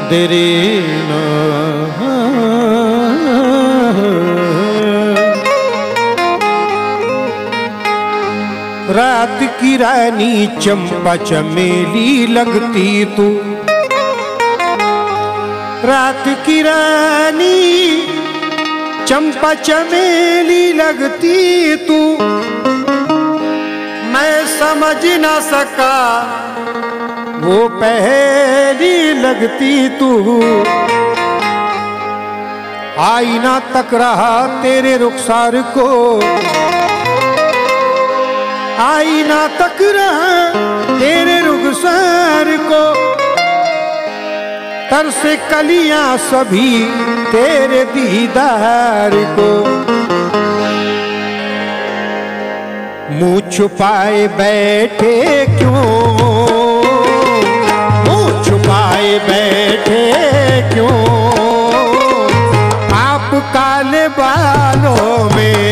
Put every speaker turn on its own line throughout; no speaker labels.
तेरे रात की रानी चंपा चमेली लगती तू, रात की रानी चंपा चमेली लगती तू। मैं समझ ना सका वो पहली लगती तू। आईना तक रहा तेरे रुखसार को, आईना तक रहा तेरे रुखसार को। तरसे कलियां सभी तेरे दीदार को। मुँह छुपाए बैठे क्यों, मुँह छुपाए बैठे क्यों। आप काले बालों में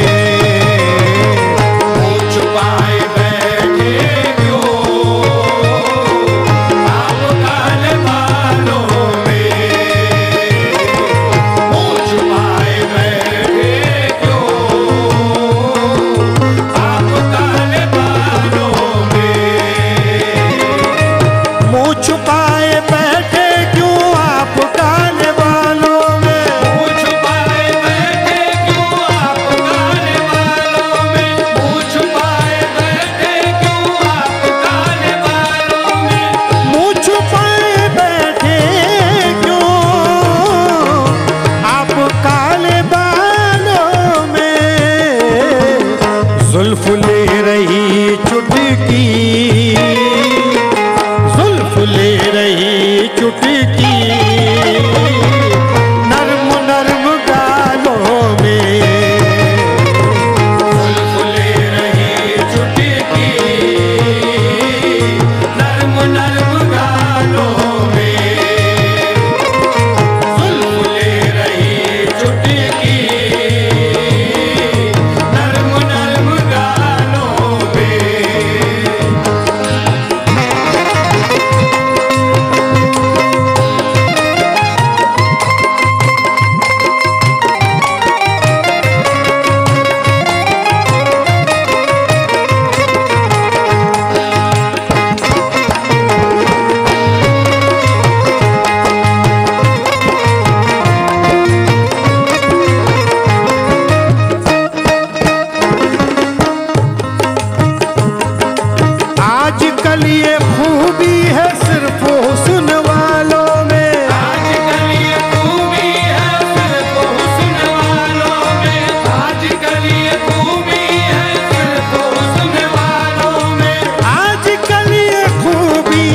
मुँह छुपाए बैठे क्यों। आप काले बालों में मुँह छुपाए बैठे क्यों। आप काले बालों में मुँह छुपाए बैठे क्यों। आप काले बालों में मुँह छुपाए बैठे क्यों। आप काले बालों में मुँह छुपाए बैठे क्यों। आप काले बालों में मुँह छुपाए बैठे क्यों। आप काले बालों में जुल्फ ले रही चुटकी, जुल्फ ले रही चुटकी। नर्म नर्म गालों में जुल्फ ले रही चुटकी। नर्म नर्म गालों में जुल्फ ले रही चुटकी। नर्म नर्म गालों में आजकल ये खूबी है सिर्फ हुस्न वालों में। आजकल ये खूबी है सिर्फ हुस्न वालों में। आजकल ये खूबी है सिर्फ हुस्न वालों में। आजकल ये खूबी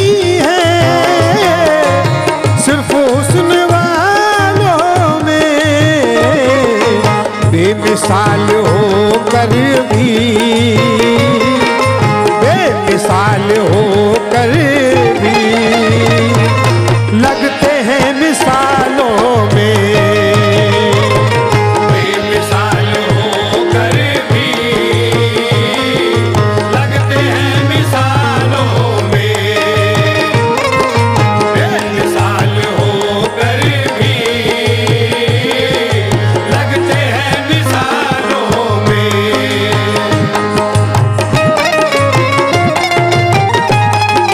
है सिर्फ हुस्न वालों में। बेमिसाल होकर भी, बेमिसाल होकर भी लगते हैं मिसालों में। बेमिसाल होकर भी लगते हैं मिसालों में। बेमिसाल होकर भी लगते हैं मिसालों में।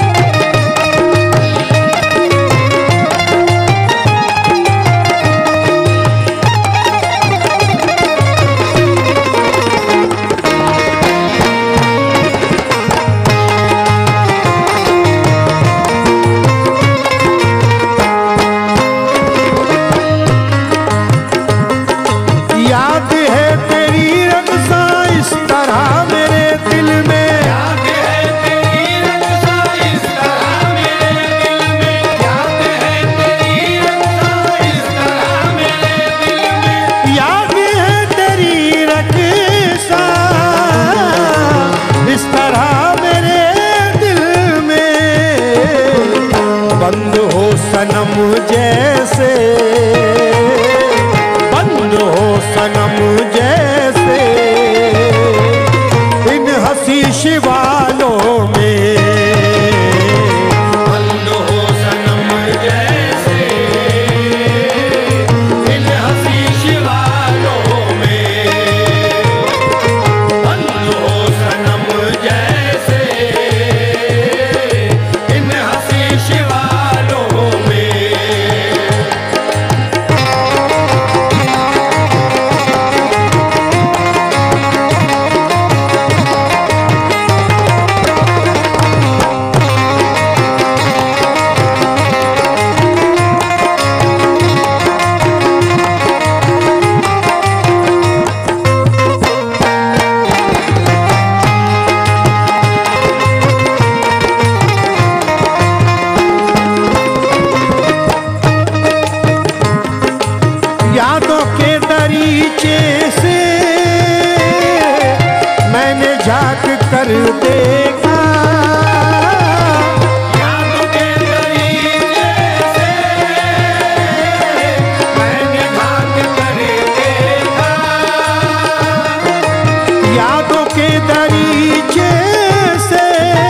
के दरीचे से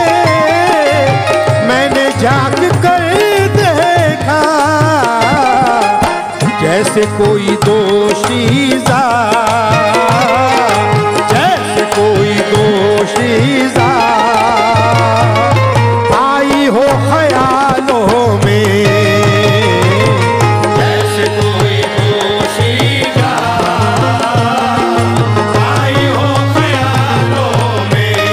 मैंने झांक कर देखा, जैसे कोई दोशीज़ा, जैसे कोई दोशीज़ा आई हो ख्यालों में, जैसे कोई दोशीज़ा आई हो ख्यालों में,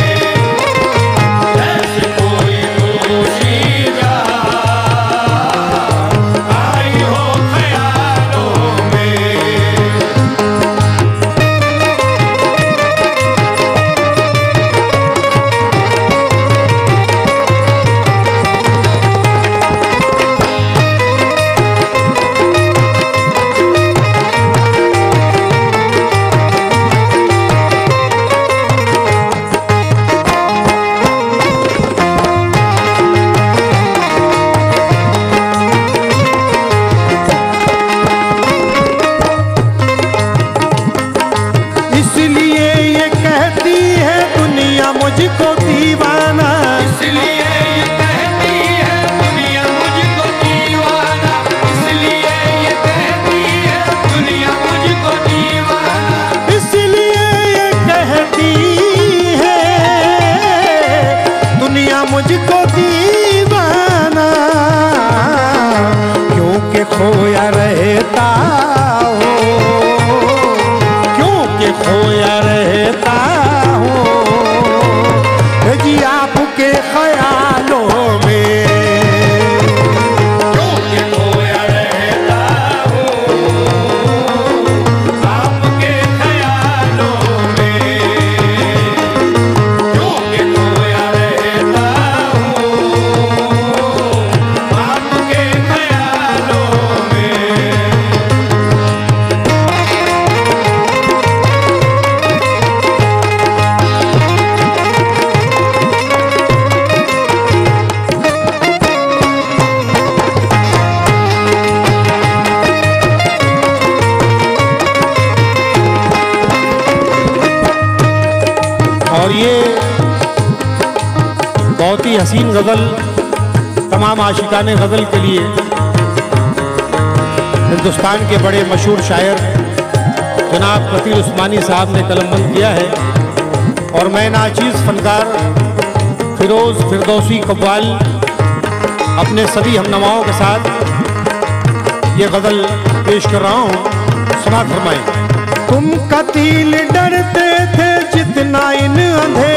जैसे कोई दोशीज़ा आई हो ख्यालों में। इसलिए ये कहती है दुनिया मुझको दीवाना,
इसलिए ये कहती है दुनिया मुझको दीवाना, इसलिए ये कहती है दुनिया मुझको दीवाना,
इसलिए ये कहती है दुनिया मुझको दीवाना, क्योंकि खोया रहता हो, क्योंकि खोया रहता हो जी आपके ख्यालों में,
क्योंकि खोया रहता हूँ आपके ख्यालों में, क्योंकि खोया रहता हूँ आपके ख्यालों में।
और ये बहुत ही हसीन गज़ल तमाम आशिकाने गज़ल के लिए हिंदुस्तान के बड़े मशहूर शायर जनाब फ़कीर उस्मानी साहब ने कलमबंद किया है, और मैं नाचीज़ फनकार फिरोज़ फिरदौसी कव्वाल अपने सभी हमनवाओं के साथ ये गज़ल पेश कर रहा हूँ। समाअत फरमाएं। तुम कतील डरते थे जितना इन अंधेरों